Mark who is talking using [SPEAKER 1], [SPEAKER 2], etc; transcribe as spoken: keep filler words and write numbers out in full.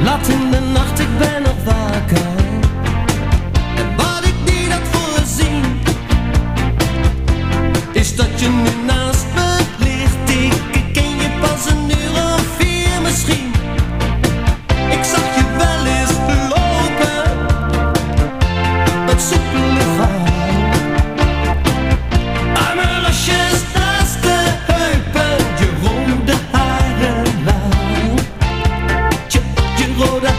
[SPEAKER 1] Laat in de nacht, ik ben nog wakker. En wat ik niet had voorzien, is dat je nu naast me ligt. Ik, ik ken je pas een uur of vier misschien. Ik zag je wel eens lopen, dat soepele lichaam. Arme lasjes naast de heupen, je rode haren lang. Je, je rode